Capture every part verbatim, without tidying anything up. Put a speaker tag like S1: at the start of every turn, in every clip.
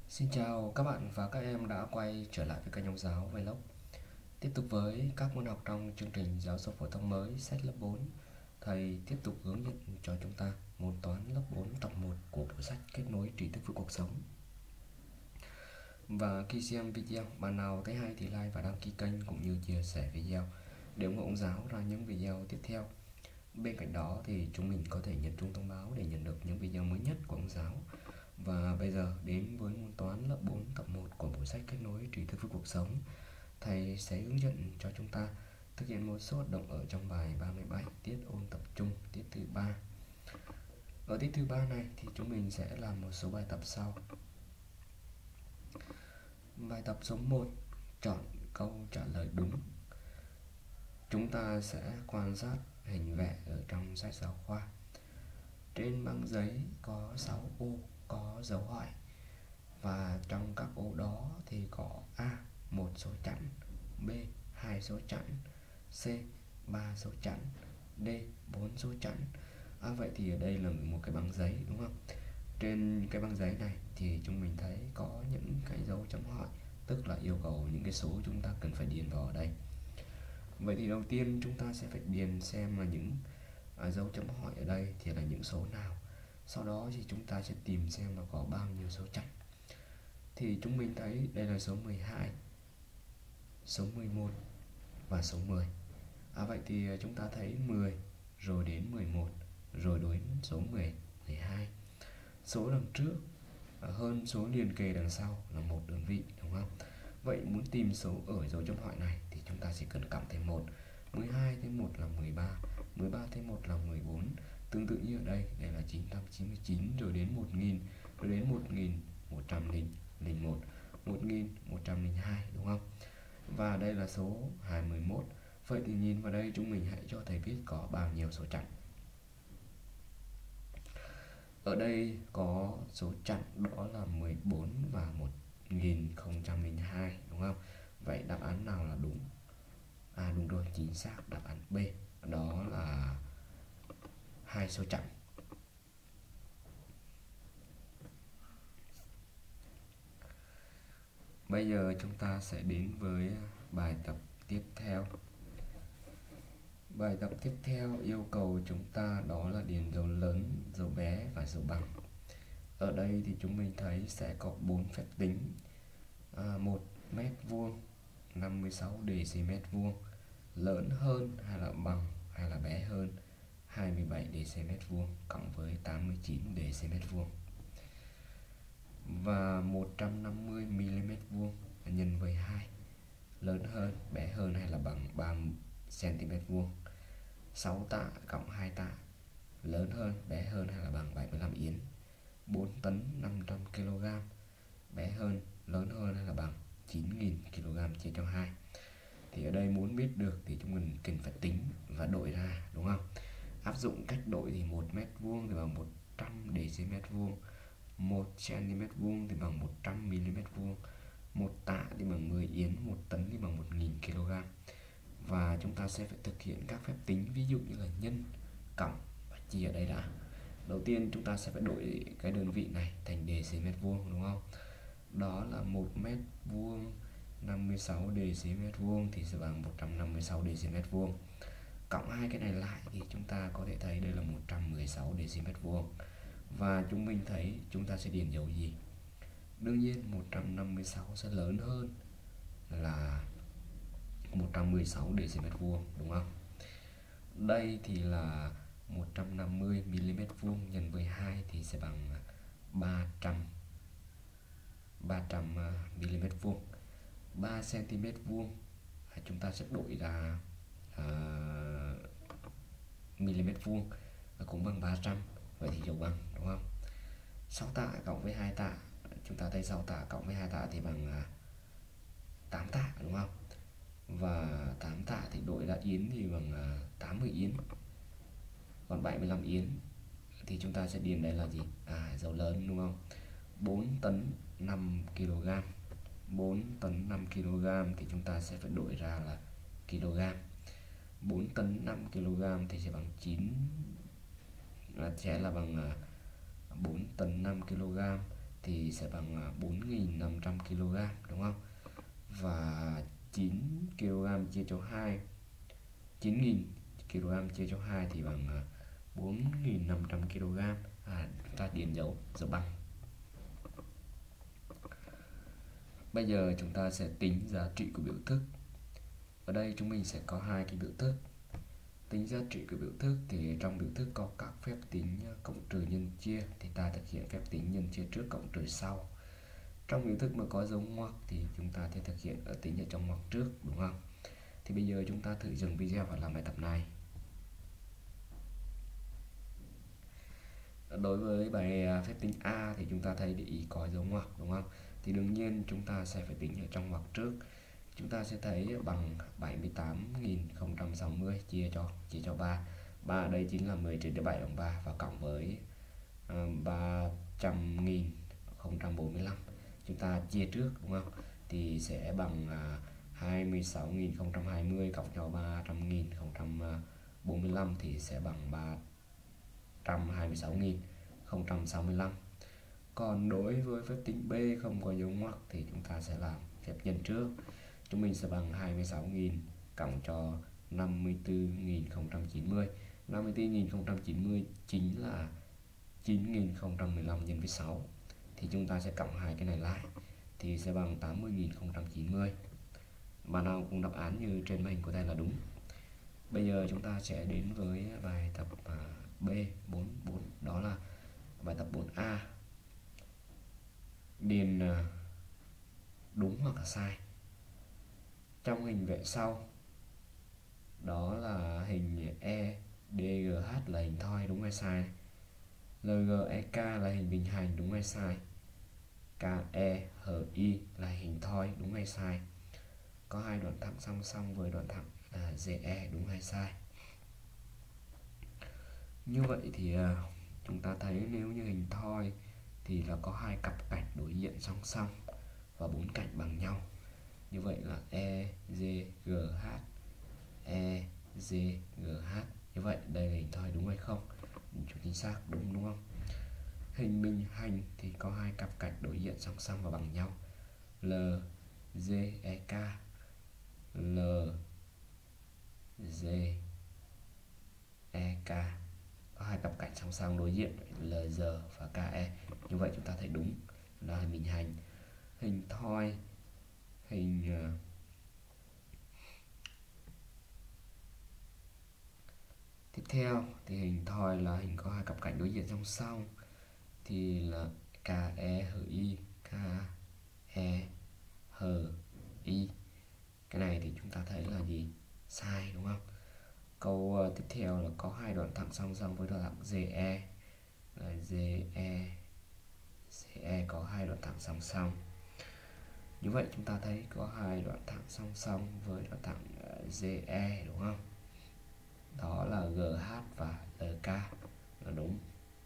S1: Xin chào các bạn và các em đã quay trở lại với kênh Ông Giáo Vlog. Tiếp tục với các môn học trong chương trình giáo dục phổ thông mới sách lớp bốn, thầy tiếp tục hướng dẫn cho chúng ta môn toán lớp bốn tập một của bộ sách Kết nối trí thức với cuộc sống. Và khi xem video, bạn nào thấy hay thì like và đăng ký kênh cũng như chia sẻ video để ủng hộ Ông Giáo ra những video tiếp theo. Bên cạnh đó thì chúng mình có thể nhấn chuông thông báo để nhận được những video mới nhất của Ông Giáo. Và bây giờ đến với môn toán lớp bốn tập một của bộ sách Kết nối trí thức với cuộc sống. Thầy sẽ hướng dẫn cho chúng ta thực hiện một số hoạt động ở trong bài ba mươi bảy tiết ôn tập trung tiết thứ ba. Ở tiết thứ ba này thì chúng mình sẽ làm một số bài tập sau. Bài tập số một, chọn câu trả lời đúng. Chúng ta sẽ quan sát hình vẽ ở trong sách giáo khoa. Trên băng giấy có sáu ô có dấu hỏi, và trong các ô đó thì có A một số chẵn, B hai số chẵn, C ba số chẵn, D bốn số chẵn. À, vậy thì ở đây là một cái băng giấy đúng không? Trên cái băng giấy này thì chúng mình thấy có những cái dấu chấm hỏi, tức là yêu cầu những cái số chúng ta cần phải điền vào ở đây. Vậy thì đầu tiên chúng ta sẽ phải điền xem là những à, dấu chấm hỏi ở đây thì là những số nào. Sau đó thì chúng ta sẽ tìm xem là có bao nhiêu số chẵn. Thì chúng mình thấy đây là số mười hai, số mười một và số mười. À, vậy thì chúng ta thấy mười rồi đến mười một rồi đến số mười, mười hai. Số đằng trước hơn số liền kề đằng sau là một đơn vị đúng không? Vậy muốn tìm số ở dấu chấm hỏi này thì chúng ta chỉ cần cộng thêm một. mười hai thêm một là mười ba, mười ba thêm một là mười bốn. Tương tự như ở đây, đây là chín trăm chín mươi chín rồi đến một nghìn, rồi đến một nghìn một trăm lẻ một, một nghìn một trăm lẻ hai đúng không? Và đây là số hai mươi mốt. Vậy thì nhìn vào đây chúng mình hãy cho thầy biết có bao nhiêu số chẵn. Ở đây có số chẵn đó là mười bốn và một nghìn không trăm lẻ hai đúng không? Vậy đáp án nào là đúng? À đúng rồi, chính xác, đáp án B, đó là hai số chẵn. Bây giờ chúng ta sẽ đến với bài tập tiếp theo. Bài tập tiếp theo yêu cầu chúng ta đó là điền dấu lớn, dấu bé và dấu bằng. Ở đây thì chúng mình thấy sẽ có bốn phép tính. À, một mét vuông, năm mươi sáu decimet vuông, lớn hơn hay là bằng hay là bé hơn hai mươi bảy decimet vuông cộng với tám mươi chín decimet vuông, và một trăm năm mươi mi-li-mét vuông nhân với hai, lớn hơn bé hơn hay là bằng ba xăng-ti-mét vuông. Sáu tạ cộng hai tạ, lớn hơn bé hơn hay là bằng bảy mươi lăm yến. Bốn tấn năm trăm ki lô gam, bé hơn lớn hơn hay là bằng chín nghìn ki lô gam chia cho hai. Thì ở đây muốn biết được thì chúng mình cần phải tính và đổi ra đúng không? Áp dụng cách đổi thì một mét vuông thì bằng một trăm decimet vuông, một xăng-ti-mét vuông thì bằng một trăm mi-li-mét vuông, một tạ thì bằng mười yến, một tấn thì bằng một nghìn ki lô gam. Và chúng ta sẽ phải thực hiện các phép tính, ví dụ như là nhân, cộng và chia ở đây đã. Đầu tiên chúng ta sẽ phải đổi cái đơn vị này thành decimet vuông đúng không? Đó là một mét vuông năm mươi sáu decimet vuông thì sẽ bằng một trăm năm mươi sáu decimet vuông. Cộng hai cái này lại thì chúng ta có thể thấy đây là một trăm mười sáu decimet vuông. Và chúng mình thấy chúng ta sẽ điền dấu gì? Đương nhiên một trăm năm mươi sáu sẽ lớn hơn là một trăm mười sáu decimet vuông đúng không? Đây thì là một trăm năm mươi mi-li-mét vuông nhân với hai thì sẽ bằng ba trăm mi-li-mét vuông. ba xăng-ti-mét vuông chúng ta sẽ đổi ra uh, mi-li-mét vuông cũng bằng ba trăm, vậy thì dấu bằng đúng không? Sáu tạ cộng với hai tạ, chúng ta thấy sáu tạ cộng với hai tạ thì bằng uh, tám tạ đúng không? Và tám tạ thì đổi ra yến thì bằng uh, tám mươi yến. Còn bảy mươi lăm yến thì chúng ta sẽ điền đây là gì? À, dấu lớn đúng không? bốn tấn năm ki lô gam. bốn tấn năm ki lô gam thì chúng ta sẽ phải đổi ra là kg. bốn tấn năm ki lô gam thì sẽ bằng chín, là sẽ là bằng bốn tấn năm ki lô gam thì sẽ bằng bốn nghìn năm trăm ki lô gam, đúng không? Và chín ki lô gam chia cho hai, chín nghìn ki lô gam chia cho hai thì bằng bốn nghìn năm trăm ki lô gam. À, chúng ta điền dấu dấu bằng. Bây giờ chúng ta sẽ tính giá trị của biểu thức. Ở đây chúng mình sẽ có hai cái biểu thức. Tính giá trị của biểu thức thì trong biểu thức có các phép tính cộng trừ nhân chia, thì ta thực hiện phép tính nhân chia trước cộng trừ sau. Trong biểu thức mà có dấu ngoặc thì chúng ta sẽ thực hiện ở tính ở trong ngoặc trước, đúng không? Thì bây giờ chúng ta thử dừng video và làm bài tập này. Đối với bài phép tính A thì chúng ta thấy để ý có dấu ngoặc, đúng không? Thì đương nhiên chúng ta sẽ phải tính ở trong ngoặc trước. Chúng ta sẽ thấy bằng bảy mươi tám nghìn không trăm sáu mươi chia cho chia cho ba. ba đây chính là mười trên bảy bằng ba, và cộng với uh, ba trăm nghìn không trăm bốn mươi lăm. Chúng ta chia trước, đúng không? Thì sẽ bằng uh, hai mươi sáu nghìn không trăm hai mươi cộng cho ba trăm nghìn không trăm bốn mươi lăm thì sẽ bằng ba trăm hai mươi sáu nghìn không trăm sáu mươi lăm. Còn đối với phép tính B không có dấu ngoặc thì chúng ta sẽ làm phép nhân trước. Chúng mình sẽ bằng hai mươi sáu nghìn cộng cho năm mươi tư nghìn không trăm chín mươi. năm mươi tư nghìn không trăm chín mươi chính là chín nghìn không trăm mười lăm nhân với sáu. Thì chúng ta sẽ cộng hai cái này lại thì sẽ bằng tám mươi nghìn không trăm chín mươi. Bạn nào cũng đáp án như trên màn hình của thầy là đúng. Bây giờ chúng ta sẽ đến với bài tập B bốn bốn, đó là bài tập bốn A. Điền đúng hoặc là sai trong hình vẽ sau. Đó là hình E D G H là hình thoi, đúng hay sai? L G E K là hình bình hành, đúng hay sai? K E H I là hình thoi, đúng hay sai? Có hai đoạn thẳng song song với đoạn thẳng à, G E, đúng hay sai? Như vậy thì uh, chúng ta thấy nếu như hình thoi thì là có hai cặp cạnh đối diện song song và bốn cạnh bằng nhau. Như vậy là E G G H, E G G H. Như vậy đây là hình thoi, đúng hay không? Chính xác, đúng đúng không? Hình bình hành thì có hai cặp cạnh đối diện song song và bằng nhau. L G E K, L G E K có hai cặp cạnh song song đối diện L G và K E. Như vậy chúng ta thấy đúng là hình bình hành. Hình thoi, hình uh, tiếp theo thì hình thoi là hình có hai cặp cạnh đối diện song song thì là K E H I, K E H I. Cái này thì chúng ta thấy là gì? Sai, đúng không? Câu uh, tiếp theo là có hai đoạn thẳng song song với đoạn thẳng G E, là G E G E có hai đoạn thẳng song song. Như vậy chúng ta thấy có hai đoạn thẳng song song với đoạn thẳng uh, G E, đúng không? Đó là G H và L K là đúng.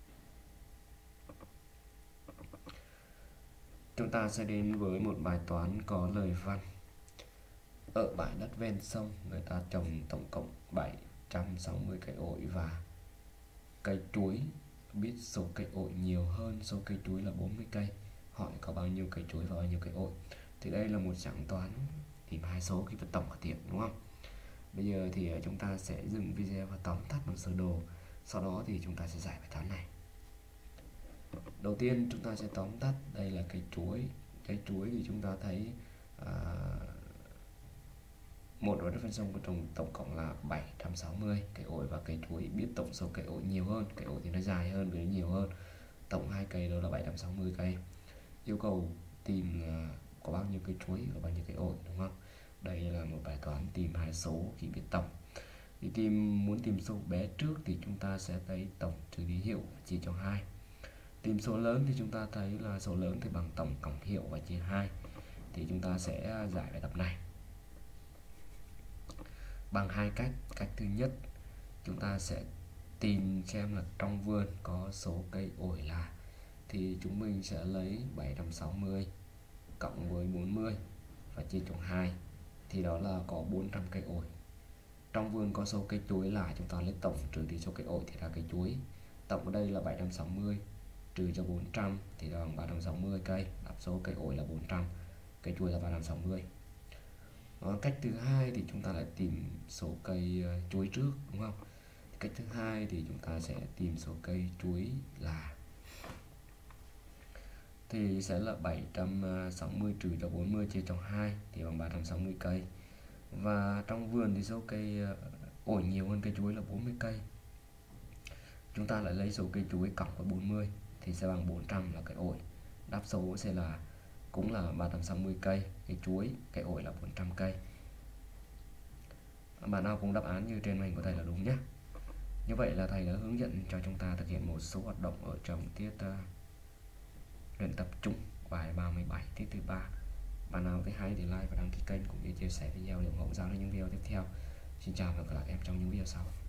S1: Chúng ta sẽ đến với một bài toán có lời văn. Ở bãi đất ven sông, người ta trồng tổng cộng bảy trăm sáu mươi cây ổi và cây chuối. Biết số cây ổi nhiều hơn số cây chuối là bốn mươi cây. Hỏi có bao nhiêu cây chuối và bao nhiêu cây ổi. Thì đây là một dạng toán tìm hai số khi phân tổng và tiền, đúng không? Bây giờ thì chúng ta sẽ dừng video và tóm tắt bằng sơ đồ. Sau đó thì chúng ta sẽ giải bài toán này. Đầu tiên chúng ta sẽ tóm tắt. Đây là cây chuối. Cây chuối thì chúng ta thấy à, một ở đất ven sông có trồng tổng cộng là bảy trăm sáu mươi cây ổi và cây chuối. Biết tổng số cây ổi nhiều hơn, cây ổi thì nó dài hơn vì nó nhiều hơn. Tổng hai cây đó là bảy trăm sáu mươi cây. Yêu cầu tìm uh, có bao nhiêu cây chuối và bao nhiêu cây ổi, đúng không? Đây là một bài toán tìm hai số khi biết tổng. Thì tìm muốn tìm số bé trước thì chúng ta sẽ thấy tổng trừ ký hiệu và chia cho hai. Tìm số lớn thì chúng ta thấy là số lớn thì bằng tổng cộng hiệu và chia hai. Thì chúng ta sẽ giải bài tập này bằng hai cách. Cách thứ nhất, chúng ta sẽ tìm xem là trong vườn có số cây ổi là, thì chúng mình sẽ lấy bảy trăm sáu mươi cộng với bốn mươi và chia cho hai, thì đó là có bốn trăm cây ổi. Trong vườn có số cây chuối là, chúng ta lấy tổng trừ đi số cây ổi thì ra cây chuối. Tổng ở đây là bảy trăm sáu mươi trừ cho bốn trăm thì bằng ba trăm sáu mươi cây. Đáp số cây ổi là bốn trăm, cây chuối là ba trăm sáu mươi. Đó, cách thứ hai thì chúng ta lại tìm số cây uh, chuối trước, đúng không? Cách thứ hai thì chúng ta sẽ tìm số cây chuối là thì sẽ là bảy trăm sáu mươi trừ cho bốn mươi chia cho hai thì bằng ba trăm sáu mươi cây. Và trong vườn thì số cây ổi nhiều hơn cây chuối là bốn mươi cây. Chúng ta lại lấy số cây chuối cộng với bốn mươi thì sẽ bằng bốn trăm là cây ổi. Đáp số sẽ là cũng là ba trăm sáu mươi cây cây chuối, cây ổi là bốn trăm cây. Bạn nào cũng đáp án như trên màn hình của thầy là đúng nhé. Như vậy là thầy đã hướng dẫn cho chúng ta thực hiện một số hoạt động ở trong tiết uh, luyện tập trung bài ba mươi bảy tiết thứ ba. Bạn nào thấy hay thì like và đăng ký kênh cũng như chia sẻ video để ủng hộ giao đến những video tiếp theo. Xin chào và hẹn gặp lại em trong những video sau.